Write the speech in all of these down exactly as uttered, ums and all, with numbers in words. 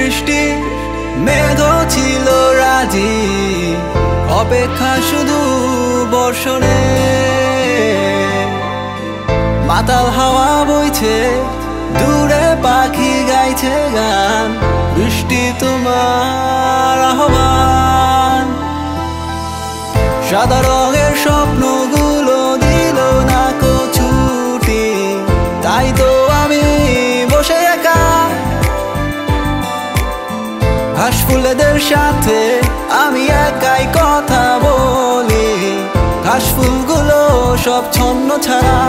বৃষ্টি মেঘ ছিল রাজি অপেক্ষা শুধু বর্ষণে মাতাল হাওয়া বইছে দূরে পাখি গাইছে গান বৃষ্টি তোমার আহ্বান সাদা রঙের স্বপ্নগুলো দিল না কো ছুটি তাই তো আমি বসে একা ঘাস ফুলেদের সাথে আমি একাই কথা বলি ঘাস ফুলগুলো সব ছন্ন ছাড়া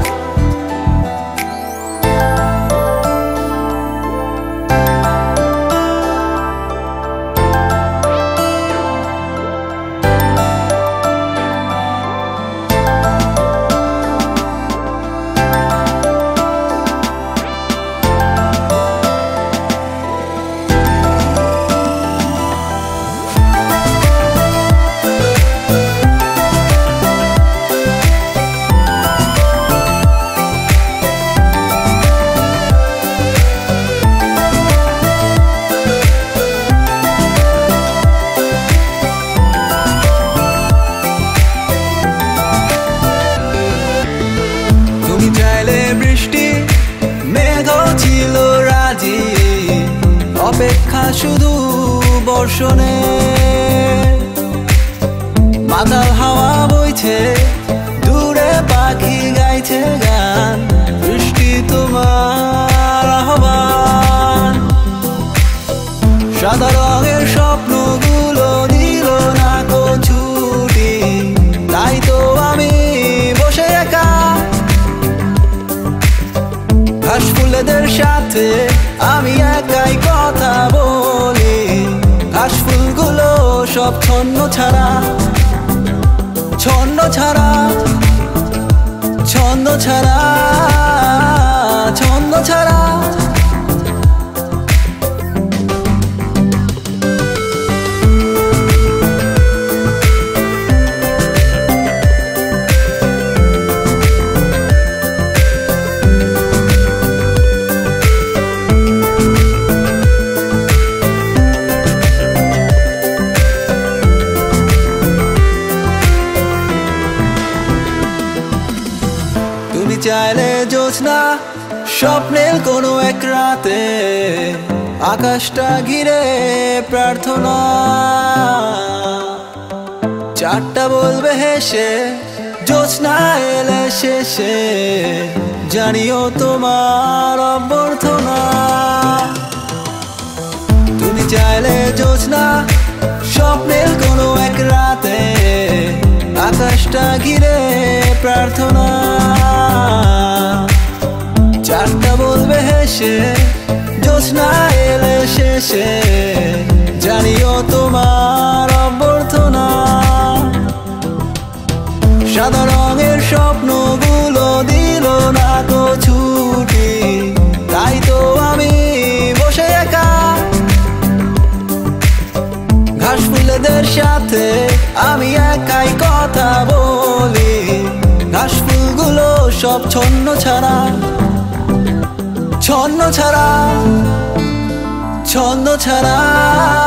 বৃষ্টি মেঘ ছিল রাজি অপেক্ষা শুধু বর্ষণে মাতাল হাওয়া বইছে দূরে পাখি গাইছে গান বৃষ্টি তোমার আহ্বান সাদা রঙের স্বপ্নগুলো দিল না কো ছুটি তাই তো আমি বসে একা ঘাস ফুলেদের সাথে আমি একাই কথা বলি ঘাস ফুলগুলো সব ছন্ন ছাড়া ছন্ন ছাড়া ছন্ন ছাড়া ছন্ন ছাড়া চাইলে জোছনা স্বপ্নের কোনো এক রাতে আকাশটা ঘিরে প্রার্থনা চারটা বলবে হেসে জোছনা এলে শেষে জানিও তোমার অভ্যর্থনা তুমি চাইলে জোছনা স্বপ্নের কোনো এক রাতে আকাশটা ঘিরে প্রার্থনা চারটা বলবে হেসে জোছনা এলে শেষে জানিও তোমার অভ্যর্থনা সাদা রঙের স্বপ্নগুলো দিল না কো ছুটি তাই তো আমি বসে একা ঘাস ফুলেদের সাথে আমি একাই কথা বলি ঘাস ফুলগুলো সব ছন্ন ছাড়া ছন্ন ছাড়া ছন্ন ছাড়া